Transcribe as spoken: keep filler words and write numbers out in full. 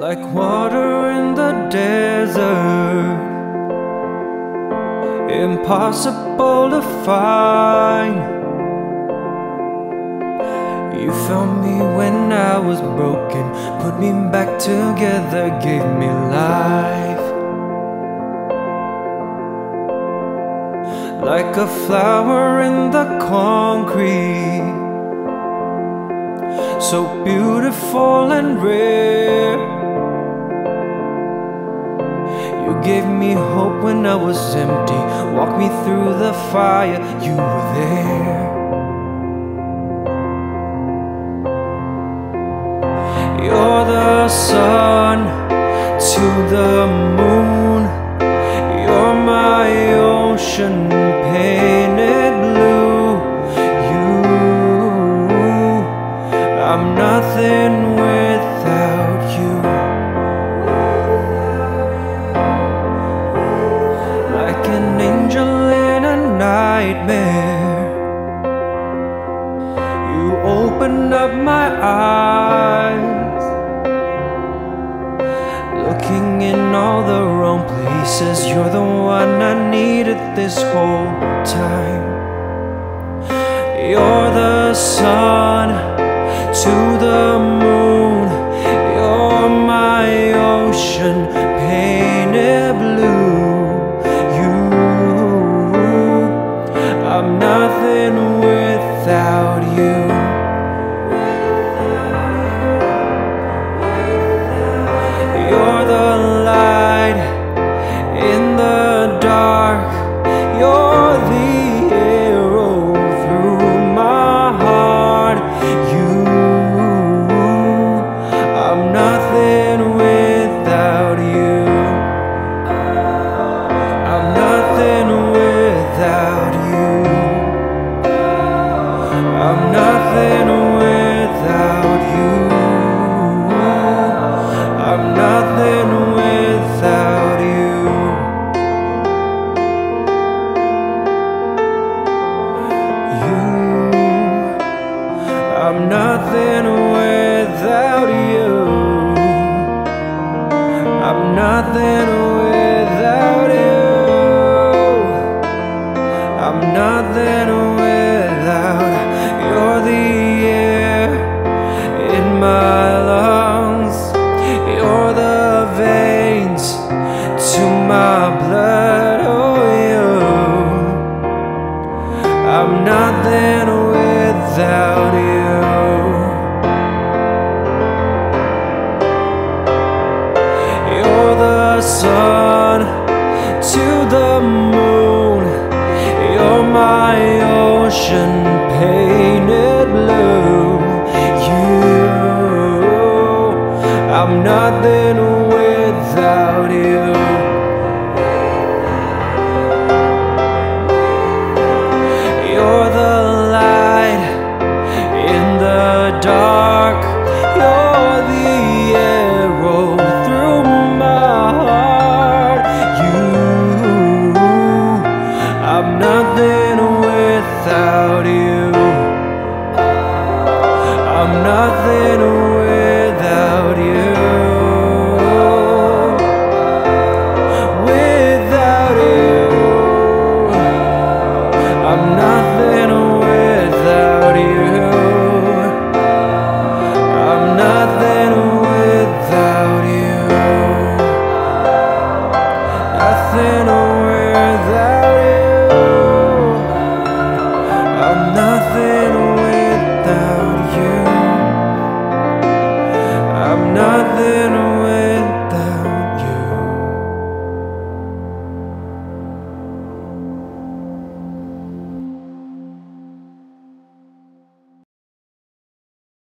like water in the desert, impossible to find. You found me when I was broken, put me back together, gave me life. Like a flower in the concrete, so beautiful and rare. You gave me hope when I was empty, walked me through the fire, you were there. You're the sun to the moon, you're my ocean painted blue. You, I'm nothing without you. Like an angel in a nightmare, you open up my eyes, looking in all the wrong places. You're the one I needed this whole time. You're the sun to the moon, you're my ocean painted blue. You, I'm nothing without you. You're the light in the dark, you're the arrow through my heart. You, I'm nothing without you. I'm nothing without you. I'm nothing without you. I'm nothing without you. You, I'm nothing without you. I'm nothing without you. I'm nothing without. You're the air in my lungs, you're the veins to my blood. Oh, you, I'm nothing without you. You're the sun to the moon, you're my ocean painted blue. You, I'm nothing without you. You're the light in the dark, you're the arrow through my heart. You, I'm nothing without you. I'm nothing without you.